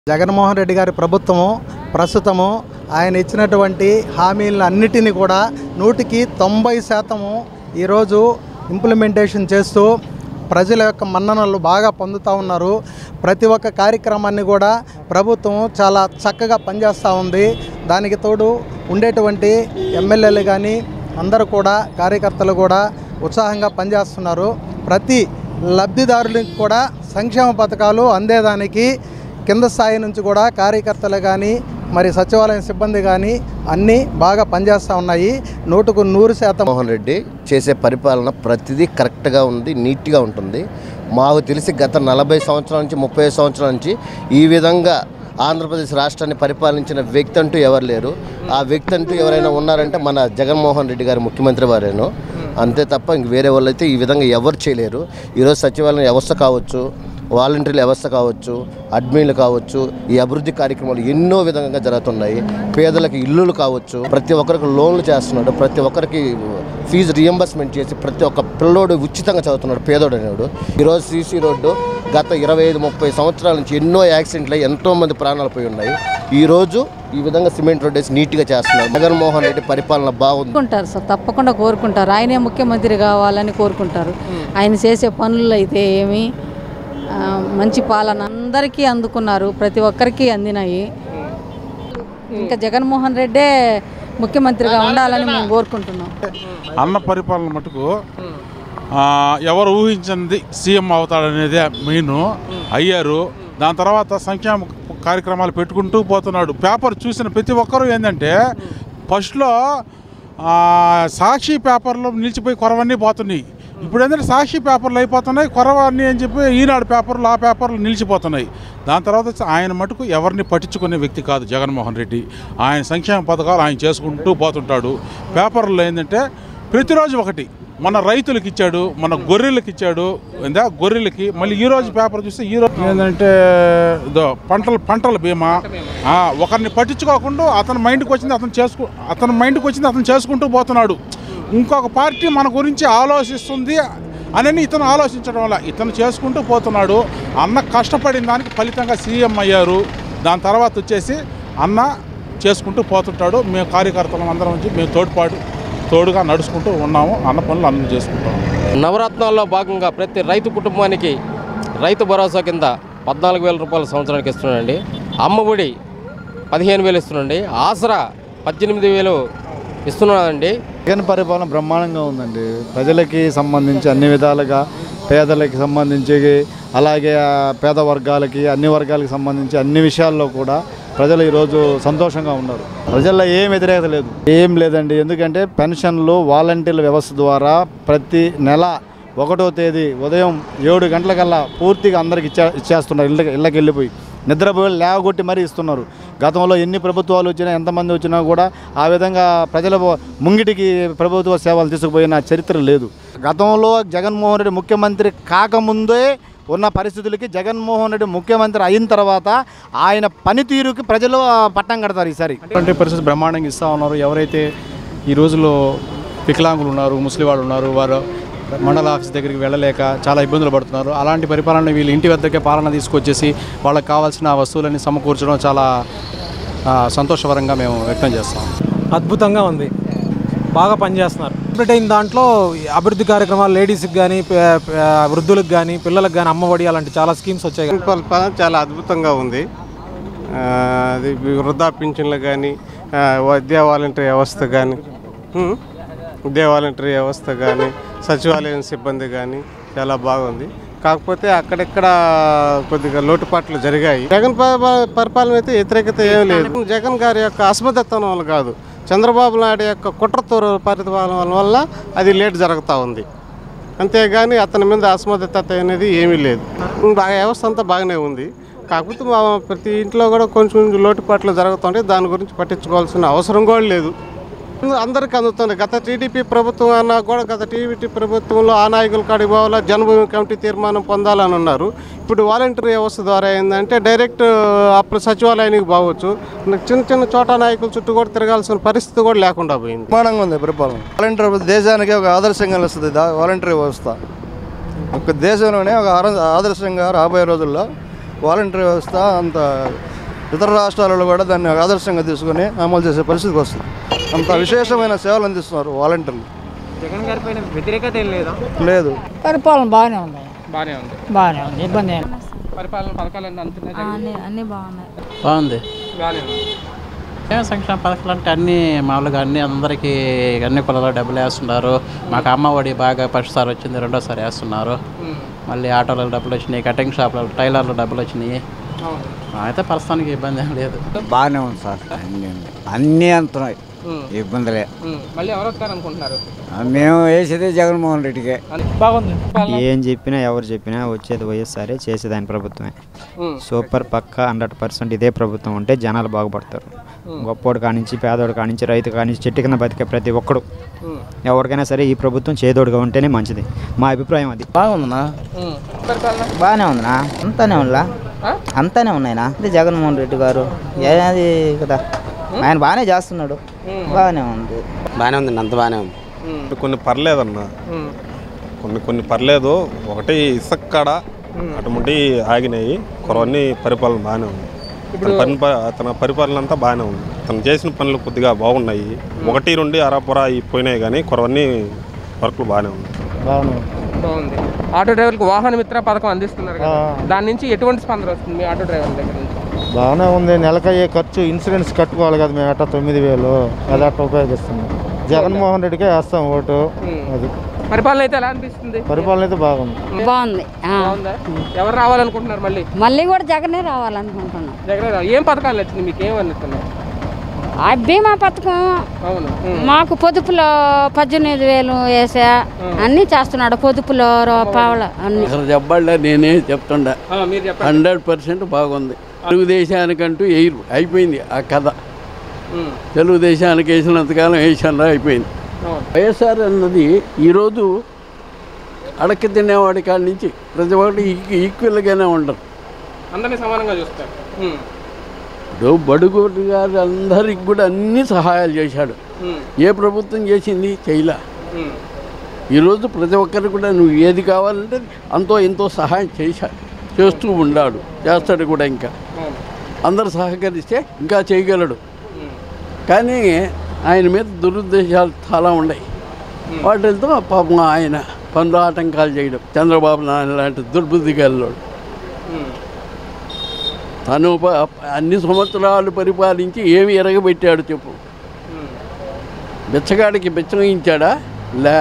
జగన్మోహన్ రెడ్డి గారి ప్రభుత్వము ప్రస్తుతము ఆయన ఇచ్చినటువంటి హామీలన్నిటిని కూడా 100% ఈరోజు ఇంప్లిమెంటేషన్ చేస్తూ ప్రజల యొక్క మన్ననలు బాగా పొందుతూ ఉన్నారు. ప్రతి ఒక్క కార్యక్రమాన్ని కూడా ప్రభుత్వం చాలా చక్కగా పనిచేస్తూ ఉంది. దానికి తోడు ఉండేటువంటి ఎమ్మెల్యేలు కానీ అందరూ కూడా కార్యకర్తలు కూడా ఉత్సాహంగా పనిచేస్తున్నారు. ప్రతి లబ్ధిదారులకు కూడా సంక్షేమ పథకాలు అందేదానికి కింద స్థాయి నుంచి కూడా కార్యకర్తలు కానీ మరి సచివాలయం సిబ్బంది కానీ అన్నీ బాగా పనిచేస్తూ ఉన్నాయి. 100% మోహన్ రెడ్డి చేసే పరిపాలన ప్రతిదీ కరెక్ట్గా ఉంది, నీట్గా ఉంటుంది. మాకు తెలిసి గత 40 సంవత్సరాల నుంచి 30 సంవత్సరాల నుంచి ఈ విధంగా ఆంధ్రప్రదేశ్ రాష్ట్రాన్ని పరిపాలించిన వ్యక్తి అంటూ ఎవరు లేరు. ఆ వ్యక్తి అంటూ ఎవరైనా ఉన్నారంటే మన జగన్మోహన్ రెడ్డి గారు ముఖ్యమంత్రి వారేను, అంతే తప్ప ఇంక వేరే వాళ్ళు అయితే ఈ విధంగా ఎవరు చేయలేరు. ఈరోజు సచివాలయం వ్యవస్థ కావచ్చు, వాలంటీర్ల వ్యవస్థ కావచ్చు, అడ్మిన్లు కావచ్చు, ఈ అభివృద్ధి కార్యక్రమాలు ఎన్నో విధంగా జరుగుతున్నాయి. పేదలకు ఇల్లులు కావచ్చు, ప్రతి ఒక్కరికి లోన్లు చేస్తున్నాడు, ప్రతి ఒక్కరికి ఫీజు రియంబర్స్మెంట్ చేసి ప్రతి ఒక్క పిల్లోడు ఉచితంగా చదువుతున్నాడు పేదోడు అనేవాడు. ఈరోజు సీసీ రోడ్డు గత 25-30 సంవత్సరాల నుంచి ఎన్నో యాక్సిడెంట్లు ఎంతోమంది ప్రాణాలు పోయి ఉన్నాయి. ఈరోజు ఈ విధంగా సిమెంట్ రోడ్ వేసి నీట్గా చేస్తున్నారు. జగన్మోహన్ రెడ్డి పరిపాలన బాగుంది అనుకుంటారు సార్, తప్పకుండా కోరుకుంటారు. ఆయనే ముఖ్యమంత్రి కావాలని కోరుకుంటారు. ఆయన చేసే పనులు అయితే ఏమి మంచి పాలన అందరికీ అందుకున్నారు, ప్రతి ఒక్కరికి అందినాయి. ఇంకా జగన్మోహన్ రెడ్డే ముఖ్యమంత్రిగా ఉండాలని మేము కోరుకుంటున్నాం. అన్న పరిపాలన మటుకు ఎవరు ఊహించింది సీఎం అవుతాడనేదే మెయిన్ అయ్యారు. దాని తర్వాత సంక్షేమ కార్యక్రమాలు పెట్టుకుంటూ పోతున్నాడు. పేపర్ చూసిన ప్రతి ఒక్కరూ ఏంటంటే ఫస్ట్లో సాక్షి పేపర్లో నిలిచిపోయి కొరవన్నీ పోతున్నాయి. ఇప్పుడు ఏంటంటే సాక్షి పేపర్లు అయిపోతున్నాయి, కొరవన్నీ అని చెప్పి ఈనాడు పేపర్లు ఆ పేపర్లు నిలిచిపోతున్నాయి. దాని తర్వాత ఆయన మటుకు ఎవరిని పట్టించుకునే వ్యక్తి కాదు జగన్మోహన్ రెడ్డి. ఆయన సంక్షేమ పథకాలు ఆయన చేసుకుంటూ పోతుంటాడు. పేపర్లో ఏంటంటే ప్రతిరోజు ఒకటి, మన రైతులకు ఇచ్చాడు, మన గొర్రెలకు ఇచ్చాడు, గొర్రెలకి మళ్ళీ ఈరోజు పేపర్ చూస్తే ఈరోజు ఏంటంటే పంటల బీమా, ఒకరిని పట్టించుకోకుండా అతని మైండ్కి వచ్చింది అతను చేసుకుంటూ పోతున్నాడు. ఇంకొక పార్టీ మన గురించి ఆలోచిస్తుంది అని ఇతను ఆలోచించడం వల్ల ఇతను చేసుకుంటూ పోతున్నాడు. అన్న కష్టపడిన దానికి ఫలితంగా సీఎం అయ్యారు. దాని తర్వాత వచ్చేసి అన్న చేసుకుంటూ పోతుంటాడు. మేము కార్యకర్తలం అందరం నుంచి మేము తోడుగా నడుచుకుంటూ ఉన్నాము. అన్న పనులు అన్నీ చేసుకుంటాము. నవరత్నాల్లో భాగంగా ప్రతి రైతు కుటుంబానికి రైతు భరోసా కింద 14,000 రూపాయలు సంవత్సరానికి ఇస్తున్నాడండి. అమ్మఒడి 15,000 ఇస్తున్నాండి. ఆసరా 18,000 ఇస్తున్నాడండి. జగన్ పరిపాలన బ్రహ్మాండంగా ఉందండి. ప్రజలకి సంబంధించి అన్ని విధాలుగా, పేదలకి సంబంధించి అలాగే పేద వర్గాలకి అన్ని వర్గాలకి సంబంధించి అన్ని విషయాల్లో కూడా ప్రజలు ఈరోజు సంతోషంగా ఉన్నారు. ప్రజల్లో ఏం వ్యతిరేకత లేదు, ఏం లేదండి. ఎందుకంటే పెన్షన్లు వాలంటీర్ల వ్యవస్థ ద్వారా ప్రతి నెల 1వ తేదీ ఉదయం 7 గంటలకల్లా పూర్తిగా అందరికి ఇచ్చేస్తున్నారు. ఇళ్ళకి వెళ్ళిపోయి నిద్రపోయి లేవగొట్టి మరీ ఇస్తున్నారు. గతంలో ఎన్ని ప్రభుత్వాలు వచ్చినా ఎంతమంది వచ్చినా కూడా ఆ విధంగా ప్రజల ముంగిటికి ప్రభుత్వ సేవలు తీసుకుపోయిన చరిత్ర లేదు. గతంలో జగన్మోహన్ రెడ్డి ముఖ్యమంత్రి కాకముందే ఉన్న పరిస్థితులకి జగన్మోహన్ రెడ్డి ముఖ్యమంత్రి అయిన తర్వాత ఆయన పనితీరుకి ప్రజలు పట్టం కడతారు. ఈసారి అంటే పరిస్థితి బ్రహ్మాండంగా ఇస్తూ ఉన్నారు. ఎవరైతే ఈ రోజుల్లో వికలాంగులు ఉన్నారు, ముసలి వాళ్ళు ఉన్నారు, వారు మండల ఆఫీస్ దగ్గరికి వెళ్ళలేక చాలా ఇబ్బందులు పడుతున్నారు. అలాంటి పరిపాలన వీళ్ళు ఇంటి వద్దకే పాలన తీసుకొచ్చేసి వాళ్ళకి కావాల్సిన వస్తువులన్నీ సమకూర్చడం చాలా సంతోషకరంగా మేము వ్యక్తం చేస్తాం. అద్భుతంగా ఉంది, బాగా పనిచేస్తున్నారు. కంప్లీట్ అయిన దాంట్లో అభివృద్ధి కార్యక్రమాలు లేడీస్కి కానీ, వృద్ధులకు కానీ, పిల్లలకు కానీ అమ్మఒడి అలాంటి చాలా స్కీమ్స్ వచ్చాయి. చాలా అద్భుతంగా ఉంది. అది వృద్ధా పింఛన్లు కానీ, విద్యా వాలంటరీ వ్యవస్థ కానీ, సచివాలయం సిబ్బంది కానీ చాలా బాగుంది. కాకపోతే అక్కడెక్కడ కొద్దిగా లోటుపాట్లు జరిగాయి. జగన్ పరిపాలన అయితే వ్యతిరేకత ఏం లేదు. జగన్ గారి యొక్క అసమర్థతనం వల్ల కాదు, చంద్రబాబు నాయుడు యొక్క కుట్రతో పరిపాలన వల్ల అది లేట్ జరుగుతూ ఉంది. అంతేగాని అతని మీద అసమర్థత అనేది ఏమీ లేదు. వ్యవస్థ అంతా బాగానే ఉంది. కాకపోతే ప్రతి ఇంట్లో కూడా కొంచెం లోటుపాట్లు జరుగుతుంటే దాని గురించి పట్టించుకోవాల్సిన అవసరం కూడా లేదు. అందరికీ అందుతుంది. గత టీడీపీ ప్రభుత్వం అన్నా కూడా గత టీడీపీ ప్రభుత్వంలో ఆ నాయకుల కాడికి పోవాలా, జన్మభూమి కమిటీ తీర్మానం పొందాలని ఉన్నారు. ఇప్పుడు వాలంటీర్ వ్యవస్థ ద్వారా ఏంటంటే డైరెక్ట్ అప్పుడు సచివాలయానికి పోవచ్చు. చిన్న చోట నాయకుల చుట్టూ కూడా తిరగాల్సిన పరిస్థితి కూడా లేకుండా పోయింది. బ్రహ్మాండంగా ఉంది పరిపాలన. వాలంటీర్ దేశానికి ఒక ఆదర్శంగా వస్తుంది. వాలంటీర్ వ్యవస్థ ఒక దేశంలోనే ఒక ఆదర్శంగా రాబోయే రోజుల్లో వాలంటీర్ వ్యవస్థ అంత ఇతర రాష్ట్రాలలో కూడా దాన్ని ఆదర్శంగా తీసుకొని అమలు చేసే పరిస్థితికి వస్తుంది. అంత విశేషమైన సేవలు అందిస్తున్నారు వాలంటీర్లు. జగన్ గారి పైన వ్యతిరేకత ఏం లేదా? లేదు, పరిపాలన బాగానే ఉంది, బాగానే ఉంది. ఇబ్బంది పరిపాలన పథకాలు అన్నీ బాగున్నాయి. బాగుంది. బాగానే ఉంది. ఏం సంక్షేమ పథకాలు అంటే అన్నీ మామూలుగా అందరికీ అన్ని కులాల్లో డబ్బులు వేస్తున్నారు. మాకు అమ్మఒడి బాగా ఫస్ట్ సారి వచ్చింది, రెండోసారి వేస్తున్నారు. మళ్ళీ ఆటోలలో డబ్బులు వచ్చినాయి, కటింగ్ షాప్లో టైలర్లో డబ్బులు వచ్చినాయి. అయితే ప్రస్తుతానికి ఇబ్బంది ఏం లేదు. బాగానే ఉంది సార్, అన్నీ అంటున్నాయి, ఇబ్బందులే. మళ్ళీ ఎవరు వస్తారు అనుకుంటున్నారు? మేము వేసేది జగన్మోహన్ రెడ్డికే. బాగుంది. ఏం చెప్పినా ఎవరు చెప్పినా వచ్చేది వైఎస్ఆర్, చేసేది ఆయన ప్రభుత్వమే. సూపర్ పక్కా 100% ఇదే ప్రభుత్వం ఉంటే జనాలు బాగుపడతారు. గొప్పోడు కానించి పేదోడు కానించి రైతు కానించి చెట్టు కింద బతికే ప్రతి ఒక్కడు ఎవరికైనా సరే ఈ ప్రభుత్వం చేదోడుగా ఉంటేనే మంచిది, మా అభిప్రాయం అది. బాగుందన్నా, బాగానే ఉందన్నా, అంతానే ఉన్నాయినా. ఇది జగన్మోహన్ రెడ్డి గారు ఏది కదా, ఆయన బాగానే చేస్తున్నాడు, బాగానే ఉంది. బాగానే ఉంది, అంత బాగానే ఉంది. కొన్ని పర్లేదన్న, కొన్ని పర్లేదు. ఒకటి ఇసుక కాడ అటువంటి ఆగినాయి, కొరవన్నీ పరిపాలన బాగానే ఉంది. తన పరిపాలన అంతా బాగానే ఉంది. తను చేసిన పనులు కొద్దిగా బాగున్నాయి. 1-2 అరాపురా పోయినాయి, కానీ కొరవన్నీ వర్క్లు బాగానే ఉన్నాయి. బాగుంది. ఆటో డ్రైవర్లకు వాహన మిత్ర పథకం అందిస్తున్నారు కదా, దాని నుంచి ఎటువంటి స్పందన వస్తుంది మీ ఆటో డ్రైవర్ల దగ్గర నుంచి? బాగానే ఉంది. నెలకయ్యే ఖర్చు ఇన్సూరెన్స్ కట్టుకోవాలి కదా, మేము అట్లా 9,000 అది అట్లా ఉపయోగిస్తున్నాం. జగన్మోహన్ రెడ్డికే వేస్తాం ఓటు. అది పరిపాలన అయితే ఎలా అనిపిస్తుంది? పరిపాలన అయితే బాగుంది. ఎవరు రావాలనుకుంటున్నారు? మళ్ళీ కూడా జగనే రావాలనుకుంటున్నాం. జగనే ఏం పథకాలు నచ్చింది మీకు? ఏమనుకున్నారు? ఆ బీమా పథకం మాకు పొదుపులో 18,000 వేసా, అన్నీ చేస్తున్నాడు. పొదుపులో పావుల అన్ని చెప్పాలి, నేనే చెప్తుండా 100% బాగుంది. తెలుగుదేశానికంటూ అయిపోయింది ఆ కథ. తెలుగుదేశానికి వేసినంతకాలం వేసాను అయిపోయింది. వైఎస్ఆర్ అన్నది ఈరోజు అడక్కి తినేవాడి కాడి నుంచి ప్రతి ఒక్కటి ఈక్వల్గానే ఉండరు, అందరినీ సమానంగా చూస్తారు. ఇప్పుడు బడుగు గారు అందరికి కూడా అన్ని సహాయాలు చేశాడు. ఏ ప్రభుత్వం చేసింది? చేయలే. ఈరోజు ప్రతి ఒక్కరికి కూడా నువ్వు ఏది కావాలంటే అంతో ఎంతో సహాయం చేస్తూ ఉన్నాడు, చేస్తాడు కూడా. ఇంకా అందరు సహకరిస్తే ఇంకా చేయగలడు. కానీ ఆయన మీద దురుద్దేశాలు చాలా ఉన్నాయి. వాటితో పాపం ఆయన పనులు ఆటంకాలు చేయడం, చంద్రబాబు నాయుడు లాంటి దుర్బుద్ధి గల్లోడు. తను అన్ని సంవత్సరాలు పరిపాలించి ఏమి ఎరగబెట్టాడు చెప్పు? బిచ్చగాడికి బిచ్చగించాడా? లే.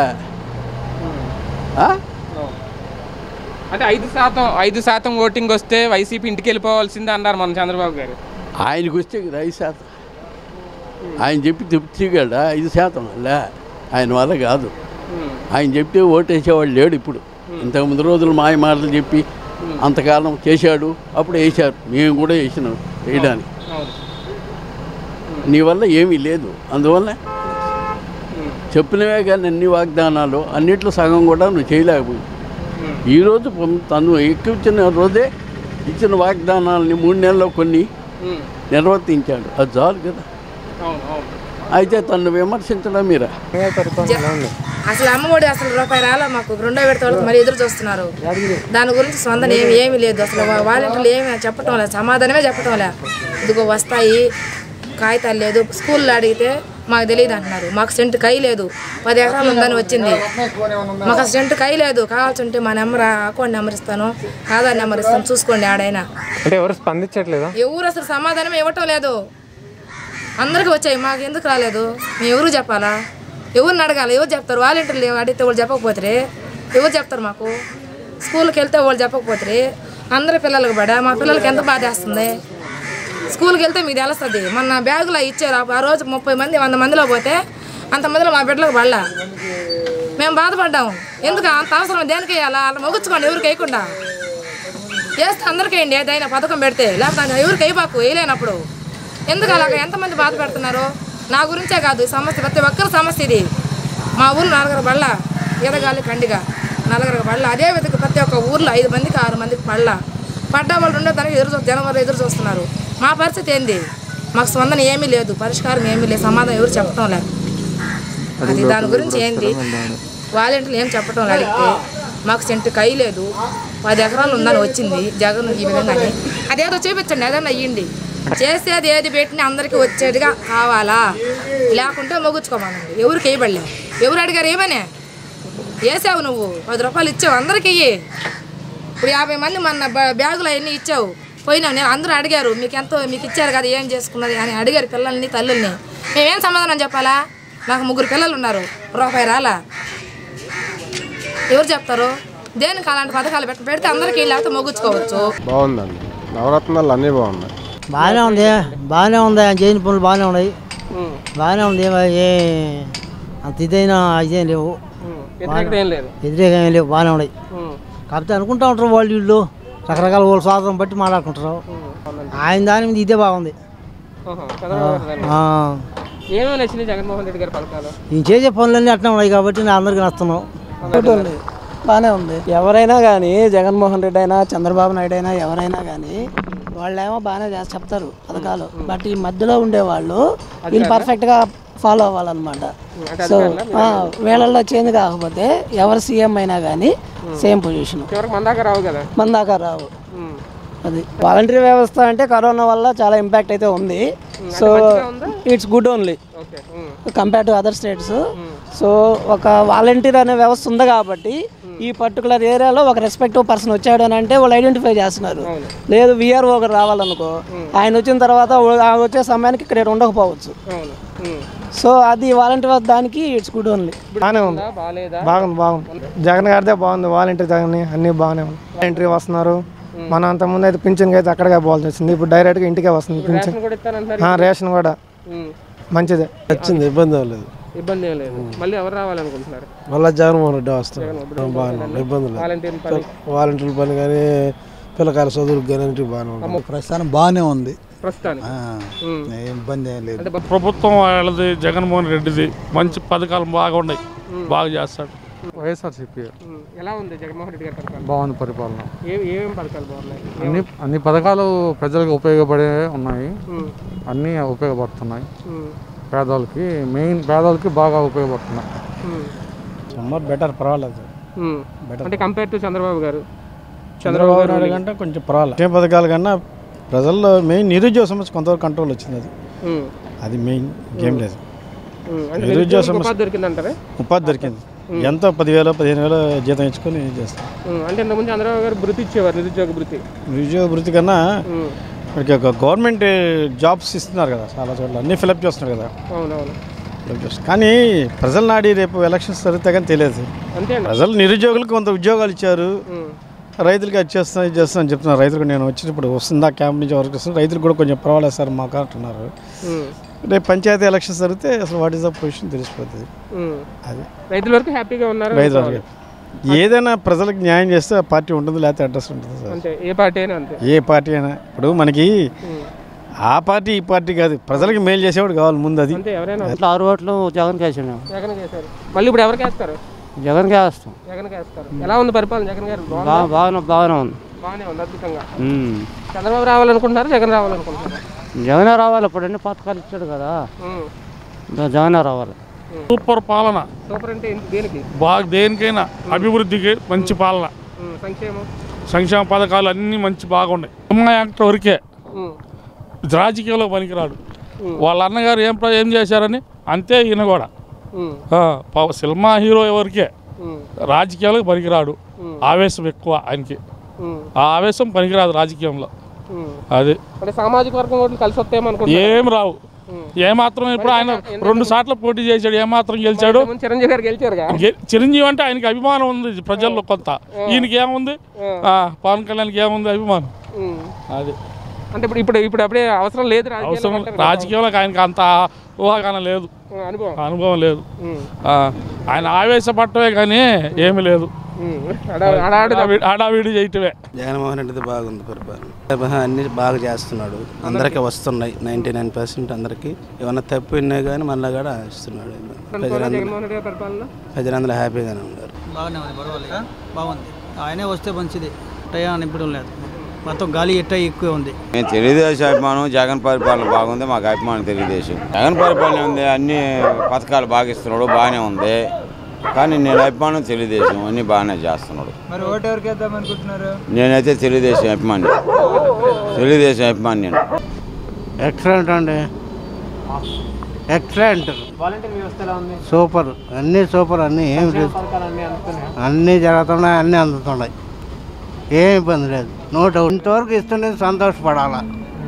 అంటే 5% ఓటింగ్ వస్తే వైసీపీ ఇంటికి వెళ్ళిపోవాల్సిందే అన్నారు మన చంద్రబాబు గారు. ఆయనకు వస్తే 5%. ఆయన చెప్పి తిప్పిగాడా 5%? లే, ఆయన వల్ల కాదు. ఆయన చెప్తే ఓటేసేవాళ్ళు లేడు ఇప్పుడు. ఇంతకుముందు రోజులు మాయ మాటలు చెప్పి అంతకాలం చేశాడు, అప్పుడు వేశారు. మేము కూడా వేసినాం వేయడానికి. నీ వల్ల ఏమీ లేదు. అందువల్ల చెప్పినవే కానీ అన్ని వాగ్దానాలు అన్నిట్లో సగం కూడా నువ్వు చేయలేకపోయి. ఈరోజు తను ఎక్కువ రోజే ఇచ్చిన వాగ్దానాలని 3 నెలల్లో కొన్ని నిర్వర్తించాడు. అది చాలు కదా. అయితే తను విమర్శించడం మీరా? అసలు అమ్మఒడి అసలు రూపాయి రాలా మాకు. 2వ విడత మరి ఎదురు చూస్తున్నారు. దాని గురించి స్పందన ఏమీ లేదు. అసలు వాలంటీర్లు ఏమి చెప్పటం లేదు, సమాధానమే చెప్పటం లే. ఇదిగో వస్తాయి, కాగితాలు లేదు. స్కూల్లో అడిగితే మాకు తెలియదు అంటున్నారు. మాకు సెంటు కై లేదు. 10 ఎకరాలు ఉందని వచ్చింది. మాకు అసలు సెంటు కై లేదు. కావాల్సి ఉంటే మా నెంబర్, అకౌంట్ నెంబర్ ఇస్తాను, ఆధార్ నెంబర్ ఇస్తాను, చూసుకోండి. ఆడైనా ఎవరు స్పందించట్లేదు, ఎవరు అసలు సమాధానం ఇవ్వటం లేదు. అందరికీ వచ్చాయి, మాకు ఎందుకు రాలేదు? మేము ఎవరు చెప్పాలా? ఎవరిని అడగాలి? ఎవరు చెప్తారు? వాలంటీర్లు అడిగితే వాళ్ళు చెప్పకపోతే ఎవరు చెప్తారు? మాకు స్కూల్కి వెళ్తే వాళ్ళు చెప్పకపోతే అందరి పిల్లలకు పడా, మా పిల్లలకి ఎంత బాధేస్తుంది. స్కూల్కి వెళ్తే మీకు తెలుస్తుంది. మొన్న బ్యాగులో ఇచ్చారు ఆ రోజు 30 మంది 100 మందిలో పోతే అంతమందిలో మా బిడ్డలకు పడలా. మేము బాధపడ్డాము. ఎందుకు అంత అవసరం? దేనికి వేయాలా? అలా మొగుచ్చుకోండి, ఎవరికి వేయకుండా. వేస్తే అందరికీ వేయండి, ఏదైనా పథకం పెడితే. లేకపోతే ఎవరికి వేయబాకు, వేయలేనప్పుడు. ఎందుకు అలాగ ఎంతమంది బాధ పెడుతున్నారు? నా గురించే కాదు, ఈ సమస్య ప్రతి ఒక్కరి సమస్య ఇది. మా ఊరు 4 బళ్ళ ఎదగాలి కండిగా 4 బళ్ళ. అదే విధంగా ప్రతి ఒక్క ఊర్లో 5 మందికి 6 మందికి పడ్డా వాళ్ళు 2వ తారీఖు జనవరి ఎదురు చూస్తున్నారు. మా పరిస్థితి ఏంది? మాకు స్పందన ఏమీ లేదు, పరిష్కారం ఏమీ లేదు, సమాధానం ఎవరు చెప్పటం లేదు. అది దాని గురించి ఏంది? వాలంటీర్లు ఏం చెప్పటం లేదు. అడిగితే మాకు సెంటు కై లేదు, 10 ఎకరాలు ఉందని వచ్చింది జగన్ ఈ విధంగానే. అదేదో చూపించండి, ఏదైనా అయ్యింది. చేసేది ఏది పెట్టినా అందరికీ వచ్చేదిగా కావాలా, లేకుంటే మొగుచ్చుకోమనండి. ఎవరికి వేయబడలేవు. ఎవరు అడిగారు ఏమనే వేసావు, నువ్వు 10 రూపాయలు ఇచ్చావు అందరికీ. ఇప్పుడు 50 మంది మన బ్యాగులు అవన్నీ ఇచ్చావు పోయినావు. నేను అందరూ అడిగారు మీకు ఇచ్చారు కదా ఏం చేసుకున్నది అని అడిగారు పిల్లల్ని తల్లుల్ని. మేమేం సమాధానం చెప్పాలా? నాకు 3 పిల్లలు ఉన్నారు, రూపాయి రాలా. ఎవరు చెప్తారు? దేనికి అలాంటి పథకాలు పెడితే అందరికీ లేకపోతే మొగ్గుచ్చుకోవచ్చు. బాగుందండి, నవరత్నాలు అన్నీ బాగున్నాయి. బాగానే ఉంది, బాగానే ఉంది. ఆయన చేయని పనులు బాగానే ఉన్నాయి, బాగానే ఉంది. ఏ అంత ఇదైనా ఇదేం లేవు, వ్యతిరేకం ఏం లేవు, బాగానే ఉన్నాయి. కాకపోతే అనుకుంటా ఉంటారు వాళ్ళు వీళ్ళు రకరకాల వాళ్ళ స్వాతంత్రం బట్టి మాట్లాడుకుంటారు. ఆయన దాని మీద ఇదే బాగుంది. ఈయన చేసే పనులన్నీ అట్లా ఉన్నాయి కాబట్టి నేను అందరికీ నస్తున్నాం. బాగానే ఉంది. ఎవరైనా కానీ జగన్మోహన్ రెడ్డి అయినా చంద్రబాబు నాయుడు అయినా ఎవరైనా కానీ వాళ్ళేమో బాగానే చెప్తారు పథకాలు. బట్ ఈ మధ్యలో ఉండేవాళ్ళు వీళ్ళు పర్ఫెక్ట్గా ఫాలో అవ్వాలన్నమాట. సో వీళ్ళల్లో చేంజ్ కాకపోతే ఎవరు సీఎం అయినా కానీ సేమ్ పొజిషన్, మన దాకా రావు. అది వాలంటరీ వ్యవస్థ అంటే కరోనా వల్ల చాలా ఇంపాక్ట్ అయితే ఉంది. So it's good only compare to other states. So ఒక వాలంటీర్ అనే వ్యవస్థ ఉంది కాబట్టి ఈ పర్టికులర్ ఏరియాలో ఒక రెస్పెక్టివ్ పర్సన్ వచ్చాడు అని అంటే వాళ్ళు ఐడెంటిఫై చేస్తున్నారు. లేదు విఆర్ఓ ఒకరు రావాలనుకో, ఆయన వచ్చిన తర్వాత వచ్చే సమయానికి ఇక్కడ ఉండకపోవచ్చు. సో అది వాలంటీర్ దానికి ఇట్స్ గుడ్ ఓన్లీ. బాగానే ఉంది, బాగుంది. జగన్ గారిదే బాగుంది, వాలంటీర్ జగన్ అన్నీ బాగానే ఉంది. వాలంటీర్ వస్తున్నారు. మనం అంతకుముందు అయితే పింఛన్కి అయితే అక్కడికే పోవాల్సి వచ్చింది, ఇప్పుడు డైరెక్ట్గా ఇంటికే వస్తుంది పింఛన్. రేషన్ కూడా మంచిదే వచ్చింది, ఇబ్బంది లేదు. మళ్ళీ ఎవరు రావాలనుకుంటున్నారు? మళ్ళీ జగన్మోహన్ రెడ్డి వస్తారు, బాగానే ఇబ్బంది లేదు. వాలంటీర్ పని కానీ పిల్లకాయల చదువులకు కానీ బాగానే ఉంది. ప్రస్తుతానం బాగానే ఉంది, ఇబ్బంది ఏం లేదు. ప్రభుత్వం వాళ్ళది జగన్మోహన్ రెడ్డిది మంచి పథకాలు బాగా ఉన్నాయి, బాగా చేస్తాడు. వైఎస్ఆర్సీపీ ఎలా ఉంది? జగన్మోహన్ రెడ్డి గారి పరిపాలన బాగుంది. పరిపాలన ఏమేమి పథకాలు బాగున్నాయి? అన్ని పథకాలు ప్రజలకు ఉపయోగపడే ఉన్నాయి, అన్నీ ఉపయోగపడుతున్నాయి. పేదవాళ్ళకి పేదవాళ్ళకి బాగా ఉపయోగపడుతున్నాయి. బెటర్, పర్వాలేదు. అంటే కంపేర్ టు చంద్రబాబు గారు, చంద్రబాబు నాయుడు కంటే కొంచెం పర్వాలేదు. ఏ పథకాల కన్నా ప్రజల్లో మెయిన్ నిరుద్యోగ సమస్య కొంతవరకు కంట్రోల్ వచ్చింది. అది మెయిన్, ఇంకేం లేదు. నిరుద్యోగ సమస్య ఉపాధి దొరికింది. ఎంతో 10,000-15,000 జీతం ఇచ్చుకొని చేస్తాం. అంటే ఇంతకుముందు చంద్రబాబు గారు భృతి ఇచ్చేవారు, నిరుద్యోగ భృతి కన్నా మనకి ఒక గవర్నమెంట్ జాబ్స్ ఇస్తున్నారు కదా చాలా చోట్ల, అన్నీ ఫిలప్ చేస్తున్నారు కదా. కానీ ప్రజల నాడి రేపు ఎలక్షన్స్ జరిగితే కానీ తెలియదు. ప్రజలు నిరుద్యోగులకు కొంత ఉద్యోగాలు ఇచ్చారు, రైతులకి అది చేస్తాను ఇది చేస్తాను అని చెప్తున్నారు. రైతులకు నేను వచ్చినప్పుడు వస్తుందా క్యాంప్ నుంచి వరకు వస్తుంది, రైతులకు కూడా కొంచెం పర్వాలేదు సార్ మాకు అంటున్నారు. రేపు పంచాయతీ ఎలక్షన్స్ జరిగితే అసలు వాట్ ఈస్ ద పొజిషన్ తెలిసిపోతుంది. అది రైతుల వరకు హ్యాపీగా ఉన్నారు. రైతుల వరకు ఏదైనా ప్రజలకు న్యాయం చేస్తే ఆ పార్టీ ఉంటుంది, లేకపోతే అడ్రస్ ఉంటుంది సార్. ఏ పార్టీ అయినా అంతే, ఏ పార్టీ అయినా. ఇప్పుడు మనకి ఆ పార్టీ ఈ పార్టీ కాదు, ప్రజలకు మేలు చేసేవాడు కావాలి ముందు. అది 6 ఓట్లు జగన్కి వేసాను. మళ్ళీ ఇప్పుడు ఎవరికి వేస్తారు? జగన్కే వేస్తాం. ఎలా ఉంది పరిపాలన జగన్ గారు? బాగానే ఉంది, బాగానే ఉంది, అద్భుతంగా. చంద్రబాబు రావాలనుకుంటున్నారు, జగన్ రావాలనుకుంటున్నారు? జగనే రావాలి. ఇప్పుడు అన్ని పథకాలు ఇచ్చాడు కదా, జగనే రావాలి. సూపర్ పాలన. సూపర్ అంటే దేనికి? బాగా దేనికైనా అభివృద్ధికి మంచి పాలన, సంక్షేమ పథకాలు అన్నీ మంచి బాగున్నాయి. సినిమా యాక్టర్ వరకే, రాజకీయంలో పనికిరాడు. వాళ్ళ అన్నగారు ఏం చేశారని అంతే ఈయన కూడా. సినిమా హీరో ఎవరికే, రాజకీయాలకు పనికిరాడు. ఆవేశం ఎక్కువ ఆయనకి, ఆ ఆవేశం పనికిరాదు రాజకీయంలో. అది సామాజిక వర్గం ఓట్లు కలిసి వస్తాయేమో. ఏం రావు, ఏమాత్రం. ఇప్పుడు ఆయన 2 సార్లు పోటీ చేశాడు, ఏమాత్రం గెలిచాడు. చిరంజీవి గారు గెలిచారు. చిరంజీవి అంటే ఆయనకి అభిమానం ఉంది ప్రజల్లో కొంత, ఈయనకి ఏముంది? పవన్ కళ్యాణ్కి ఏముంది అభిమానం? అది అంటే ఇప్పుడు అప్పుడే అవసరం లేదు, అవసరం రాజకీయంలో ఆయనకి అంత ఊహాగాన లేదు, అనుభవం లేదు. ఆయన ఆవేశపడటమే కానీ ఏమీ లేదు, హడావిడి చేయటమే. జగన్మోహన్ రెడ్డిది బాగుంది పరిపాలన, అన్ని బాగా చేస్తున్నాడు, అందరికీ వస్తున్నాయి. 99% అందరికీ. ఏమన్నా తప్పు ఉన్నాయి కానీ మళ్ళీ కూడా ఇస్తున్నాడు. ప్రజలందరూ హ్యాపీగానే ఉన్నారు. బాగుంది, ఆయనే వస్తే మంచిది. టయాన్ని ఇప్పుడు లేదు, మొత్తం గాలి ఎట్ట ఎక్కువ ఉంది. మేము తెలుగుదేశం అభిమానం, జగన్ పరిపాలన బాగుంది. మాకు అభిమానం తెలుగుదేశం. జగన్ పరిపాలన ఉంది, అన్ని పథకాలు బాగా ఇస్తున్నాడు, బాగానే ఉంది. కానీ నేను అభిమానం తెలుగుదేశం, అన్ని బాగానే చేస్తున్నాడు. మరి ఓటు ఎవరికి వేద్దాం అనుకుంటున్నారు? నేనైతే తెలుగుదేశం అభిమాని, తెలుగుదేశం అభిమాని నేను. ఎక్సలెంట్ అండి, ఎక్సలెంట్, వాలంటీర్ వ్యవస్థ ఎలా ఉంది? సూపర్, అన్నీ సూపర్, అన్నీ ఏం లేదు, పథకాలన్నీ అందుతున్నాయా? అన్నీ జరుగుతున్నాయి, అన్నీ అందుతున్నాయి, ఏం ఇబ్బంది లేదు. ఇంతవరకు ఇస్తుంటే సంతోషపడాలా.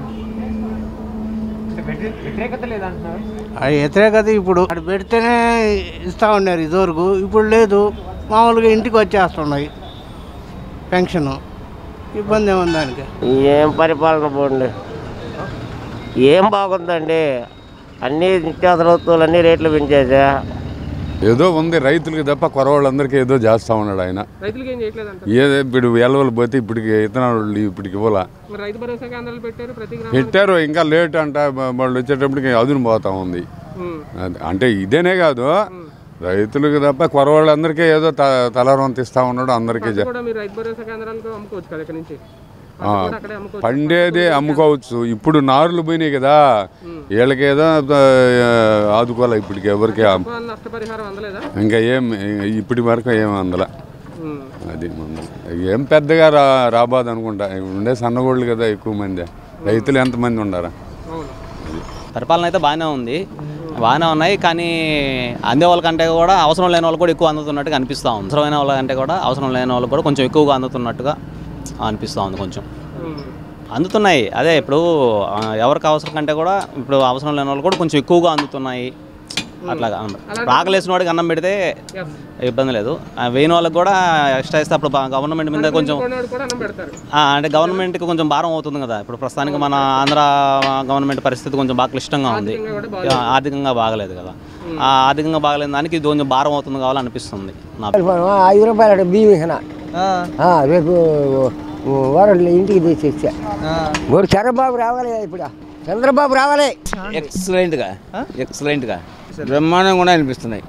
వ్యతిరేకత లేదంటున్నారు. అది వ్యతిరేకత ఇప్పుడు అక్కడ పెడితేనే ఇస్తూ ఉన్నారు ఇదివరకు, ఇప్పుడు లేదు, మామూలుగా ఇంటికి వచ్చేస్తున్నాయి పెన్షన్. ఇబ్బంది ఏముంది దానికి? ఏం పరిపాలన పోండి, ఏం బాగుందండి, అన్ని నిత్యావసర వస్తువులు అన్ని రేట్లు పెంచేసా. ఏదో ఉంది రైతులకి తప్ప కొరవాళ్ళందరికీ ఏదో చేస్తూ ఉన్నాడు ఆయన. రైతులకి ఏం చేయట్లేదంట. ఏదో ఇప్పుడు ఎలవలు పోతే ఇప్పటికి ఇతనాలు ఇప్పటికి ఇవ్వాలా రైతు భరోసా కేంద్రాలు పెట్టారు, ప్రతి పెట్టారు, ఇంకా లేట్ అంట. వాళ్ళు వచ్చేటప్పటికి అదును పోతా ఉంది. అంటే ఇదేనే కాదు, రైతులకు తప్ప కొరవాళ్ళందరికీ ఏదో తలవంత ఇస్తా ఉన్నాడు అందరికీ. మీరు రైతు భరోసా కేంద్రాలకు అమ్ముకోవచ్చు కదా ఇక్కడ నుంచి. పండేదే అమ్ముకోవచ్చు. ఇప్పుడు నారులు పోయినాయి కదా, వీళ్ళకి ఏదో ఆదుకోవాలి. ఇప్పటికి ఎవరికి ఇంకా ఏం ఇప్పటి వరకు ఏం అందల. అది ఏం పెద్దగా రాబాదు అనుకుంటా. ఉండే సన్నగోళ్ళు కదా ఎక్కువ మంది, రైతులు ఎంతమంది ఉండారా. పరిపాలన అయితే బాగానే ఉంది, బాగానే ఉన్నాయి. కానీ అందే వాళ్ళకంటే కూడా అవసరం లేని వాళ్ళు కూడా ఎక్కువ అందుతున్నట్టుగా అనిపిస్తూ ఉంది. అవసరమైన వాళ్ళకంటే కూడా అవసరం లేని వాళ్ళు కూడా కొంచెం ఎక్కువగా అందుతున్నట్టుగా అనిపిస్తూ ఉంది. కొంచెం అందుతున్నాయి. అదే ఇప్పుడు ఎవరికి అవసరం కంటే కూడా ఇప్పుడు అవసరం లేని వాళ్ళు కూడా కొంచెం ఎక్కువగా అందుతున్నాయి. అట్లాగా ఆకలేసిన వాడికి అన్నం పెడితే ఇబ్బంది లేదు. వేయని వాళ్ళకి కూడా ఎక్స్ట్రా ఇస్తే అప్పుడు గవర్నమెంట్ మీద కొంచెం అంటే గవర్నమెంట్కి కొంచెం భారం అవుతుంది కదా. ఇప్పుడు ప్రస్తుతానికి మన ఆంధ్ర గవర్నమెంట్ పరిస్థితి కొంచెం బాగా క్లిష్టంగా ఉంది, ఆర్థికంగా బాగలేదు కదా. ఆర్థికంగా బాగలేదు దానికి ఇది కొంచెం భారం అవుతుంది కావాలనిపిస్తుంది నాకు. 5 రూపాయలు బియ్యం రేపు వారంలో ఇంటికి తీసేసా. మరి చంద్రబాబు రావాలి, ఇప్పుడు చంద్రబాబు రావాలి. ఎక్సలెంట్గా బ్రహ్మాండంగా కూడా అనిపిస్తున్నాయి.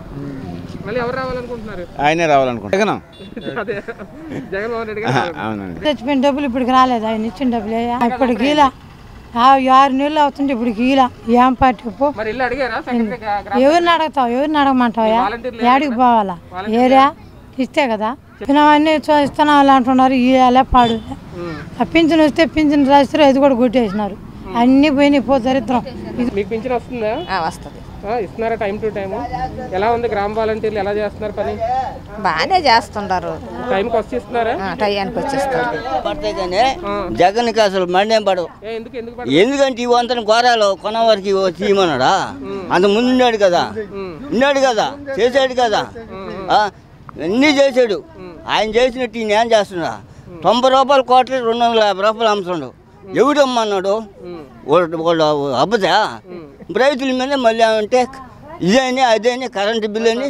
ఆయనే రావాలనుకుంటున్నాను. జగన్మోహన్ రెడ్డి అవునండి. తెచ్చిపోయిన డబ్బులు ఇప్పటికి రాలేదు, ఆయన ఇచ్చిన డబ్బులు ఇప్పటికి ఇలా 6 నెలలు అవుతుంది. ఇప్పటికి ఇలా ఏం పార్టీ పో, ఎవరిని అడుగుతావు, ఎవరిని అడగమంటావా, ఏడికి పోవాలా, ఏరియా ఇస్తే కదా. అన్నీ ఇస్తున్నాం అంటున్నారు, ఇవ్వాలే పాడు. ఆ పింఛన్ వస్తే పింఛన్ రాస్తారు, అది కూడా కొట్టేసినారు. అన్ని పోయినాయి, పో దరిద్రం. మీకు పింఛన్ వస్తుందా? వస్తుంది. ఇస్తున్నారా టైం టు టైం? ఎలా ఉంది గ్రామ వాలంటీర్లు ఎలా చేస్తున్నారు పని? బాగానే చేస్తున్నారు. టైంకి వచ్చి ఇస్తున్నారా? టైంకి వచ్చేస్తారు. పడతాయి కానీ జగన్కి అసలు మండేం పడవు. ఎందుకంటే ఈ వంతన ఘోరాలు కొన వరకు తీయమన్నాడా? అంత ముందు ఉన్నాడు కదా, చేసాడు కదా, అన్నీ చేశాడు. ఆయన చేసినట్టు ఈయన ఏం చేస్తున్నా? 90 రూపాయల కోట్లు 250 రూపాయలు అమ్ముతుండు. ఎవడమ్మన్నాడు? వాళ్ళు అబ్బదా రైతుల మీద మళ్ళీ అంటే ఇదేని అదేని కరెంటు బిల్లు అని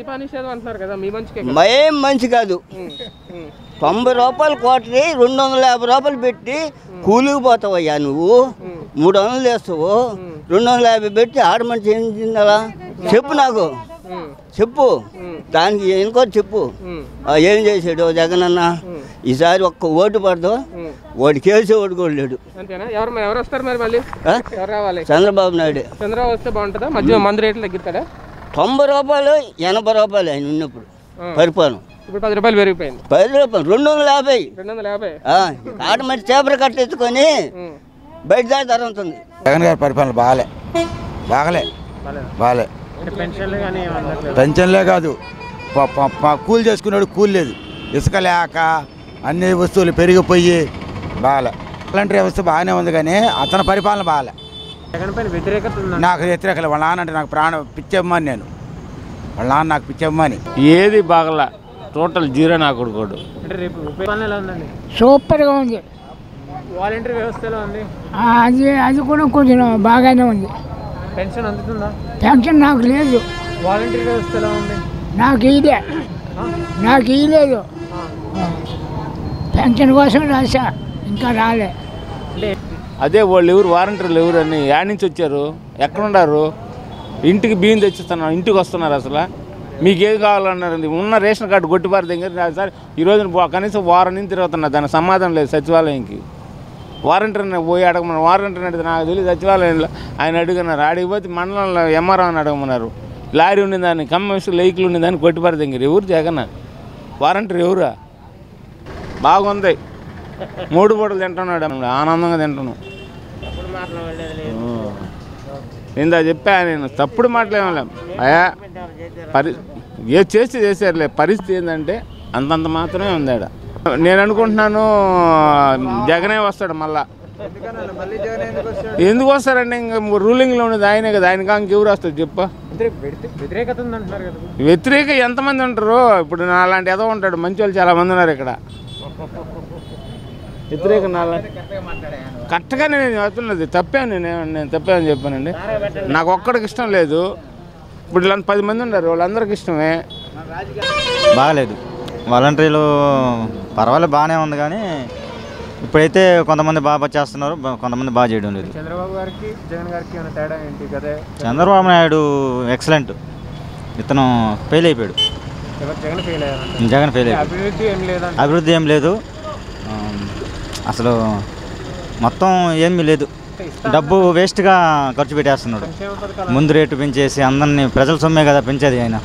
ఏం మంచి కాదు. 90 రూపాయల కోటని 250 రూపాయలు పెట్టి కూలికి పోతావయ్యా నువ్వు. 300 వేస్తావు, 250 పెట్టి ఆడ మనిషి ఏం తిందా? చెప్పు, నాకు చెప్పు, దానికి ఇంకో చెప్పు. ఏం చేశాడు జగన్ అన్న? ఈసారి ఒక్క ఓటు పడదు, వాడికి కేసే ఓటు కూడా లేడు. ఎవరు వస్తారు మరి మళ్ళీ? చంద్రబాబు నాయుడు. చంద్రబాబు వస్తే బాగుంటుందా? మధ్య మందు రేట్లు తగ్గిస్తాడా? 90 రూపాయలు 80 రూపాయలు ఆయన ఉన్నప్పుడు పరిపాలన. ఇప్పుడు 10 రూపాయలు పెరిగిపోయింది. 10 రూపాయలు 250. ఆట మరి చేపలు కట్టెత్తుకొని బయట దాటి తరుగుతుంది. జగన్ గారి పరిపాలన బాగాలే. పెన్షన్లే కాదు, కూలి చేసుకున్నాడు, కూలి లేదు, ఇసుక లేక అన్ని వస్తువులు పెరిగిపోయి బాగాలే. అలాంటి వ్యవస్థ బాగానే ఉంది కానీ అతని పరిపాలన బాగాలే. నాకు వ్యతిరేకత. వాళ్ళ నాన్న అంటే నాకు ప్రాణం, పిచ్చమ్మని. నేను వాళ్ళ నాన్న నాకు పిచ్చమ్మని. ఏది బాగలా, టోటల్ జీరో నా కొడుకోడు. సూపర్గా ఉంది. వాలంటీర్ వ్యవస్థ ఎలా ఉంది? అది కూడా కొంచెం బాగానే ఉంది. పెన్షన్ అందుతుందా? పెన్షన్ నాకు లేదు. వాలంటీర్ వ్యవస్థ ఎలా ఉంది? నాకు ఇయ్యలేదు. పెన్షన్ కోసం రాసా, ఇంకా రాలే. అదే వాళ్ళు ఎవరు వాలంటీర్లు ఎవరు అని యాడ్ నుంచి వచ్చారు, ఎక్కడున్నారు? ఇంటికి బియ్యం తెచ్చిస్తున్నారు, ఇంటికి వస్తున్నారు. అసలు మీకు ఏది కావాలన్నారు? ఉన్న రేషన్ కార్డు కొట్టిపారు దగ్గర సార్ ఈరోజు కనీసం వారం నుంచి తిరుగుతున్నా, దానికి సమాధానం లేదు సచివాలయంకి. వారంటీర్ని పోయి అడగమన్నారు. వారంటీర్ని అడిగితే నాకు తెలియదు, సచివాలయంలో ఆయన అడిగినారు. అడిగిపోతే మండలంలో ఎంఆర్ఓని అడగమన్నారు. లారీ ఉండేదాన్ని, కమ్మేసి లైకులు ఉండేదాన్ని కొట్టిపారు దగ్గర. ఎవరు జగన్ వారంటీర్? ఎవరా? బాగుంది, 3 పూటలు తింటున్నాడు, ఆనందంగా తింటున్నాం. ఇందా చెప్పా నేను తప్పుడు మాట్లాడలేం అయా ఏది చేస్తే చేశారులే. పరిస్థితి ఏంటంటే అంతంత మాత్రమే ఉంది ఆడ. నేను అనుకుంటున్నాను జగనే వస్తాడు మళ్ళా. ఎందుకు వస్తారంటే ఇంకా రూలింగ్లో ఉన్నది ఆయనే కదా, ఆయన కాక ఎవరు వస్తారు చెప్ప. వ్యతిరేక ఎంతమంది ఉంటారు? ఇప్పుడు నా అలాంటి ఏదో ఉంటాడు, మంచి వాళ్ళు చాలా మంది ఉన్నారు ఇక్కడ. వ్యతిరేక కరెక్ట్గానే నేను చెప్తున్నది. తప్పాను నేను తప్పాను చెప్పానండి. నాకు ఒక్కడికి ఇష్టం లేదు. ఇప్పుడు ఇలా 10 మంది ఉన్నారు, వాళ్ళందరికీ ఇష్టమే. బాగలేదు. వాలంటీర్లు పర్వాలేదు, బాగానే ఉంది. కానీ ఇప్పుడైతే కొంతమంది బాగా చేస్తున్నారు, కొంతమంది బాగా చేయడం లేదు. చంద్రబాబు గారికి జగన్ గారికి ఏమైనా తేడా ఏంటి కదా? చంద్రబాబు నాయుడు ఎక్సలెంట్, ఇతను ఫెయిల్ అయిపోయాడు. జగన్ ఫెయిల్ అయ్యారు. జగన్ ఫెయిల్ అయిపోయాడు. అభివృద్ధి ఏం లేదు. అభివృద్ధి ఏం లేదు అసలు, మొత్తం ఏమీ లేదు. డబ్బు వేస్ట్గా ఖర్చు పెట్టేస్తున్నాడు. ముందు రేటు పెంచేసి అందరినీ, ప్రజల సొమ్మే కదా పెంచేది ఆయన.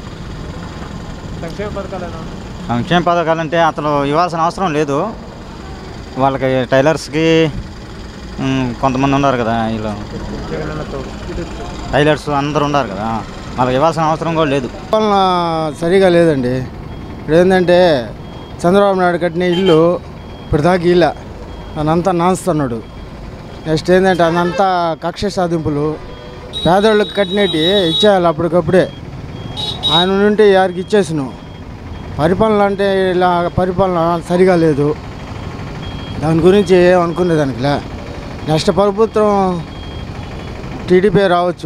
సంక్షేమ పథకాలంటే అతను ఇవ్వాల్సిన అవసరం లేదు. వాళ్ళకి టైలర్స్కి కొంతమంది ఉన్నారు కదా, వీళ్ళు టైలర్స్ అందరూ ఉన్నారు కదా, వాళ్ళకి ఇవ్వాల్సిన అవసరం కూడా లేదు. సరిగా లేదండి. ఇప్పుడు ఏంటంటే చంద్రబాబు నాయుడు కట్టిన ఇల్లు ఇప్పుడు దాకా ఇలా అనంతా నాన్స్తున్నాడు. నెక్స్ట్ ఏంటంటే అదంతా కక్ష సాధింపులు. పేదోళ్ళకి కట్టినట్టు ఇచ్చేయాలి అప్పటికప్పుడే. ఆయన నుండి ఎవరికి ఇచ్చేసినాం. పరిపాలన అంటే ఇలా పరిపాలన సరిగా లేదు. దాని గురించి ఏమనుకునేదానికిలే. నెక్స్ట్ ప్రభుత్వం టీడీపీ రావచ్చు.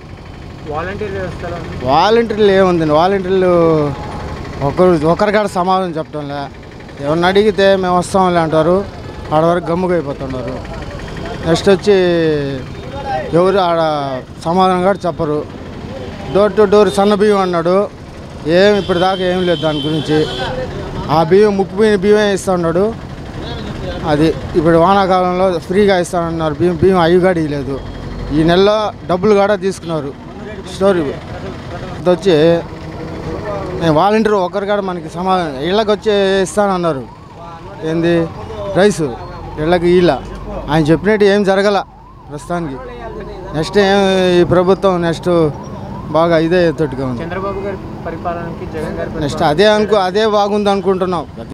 వాలంటీర్లు ఏముందండి, వాలంటీర్లు ఒకరికాడ సమాధానం చెప్పడంలే. ఎవరిని అడిగితే మేము వస్తాంలే అంటారు, ఆడ వరకు గమ్ముగా అయిపోతున్నారు. నెక్స్ట్ వచ్చి ఎవరు ఆడ సమాధానం కూడా చెప్పరు. డోర్ టు డోర్ సన్న బియ్యం అన్నాడు, ఏమి ఇప్పుడు దాకా ఏం లేదు దాని గురించి. ఆ బియ్యం ముక్కుపోయిన బియ్యమే ఇస్తూ ఉన్నాడు. అది ఇప్పుడు వానాకాలంలో ఫ్రీగా ఇస్తానన్నారు బియ్యం అవి కూడా ఇవ్వలేదు. ఈ నెలలో డబ్బులు కూడా తీసుకున్నారు. స్టోరీ వచ్చి వాలంటీర్ ఒకరు కూడా మనకి సమాధానం ఇళ్ళకి వచ్చి ఇస్తానన్నారు. ఏంది రైసు ఇళ్ళకి ఇలా ఆయన చెప్పినట్టు ఏం జరగల ప్రస్తుతానికి. నెక్స్ట్ ఈ ప్రభుత్వం నెక్స్ట్ బాగా ఇదే తోటిగా ఉంది. చంద్రబాబు గారి పరిపాలనకి జగన్ గారి నెక్స్ట్ అదే బాగుంది అనుకుంటున్నాం.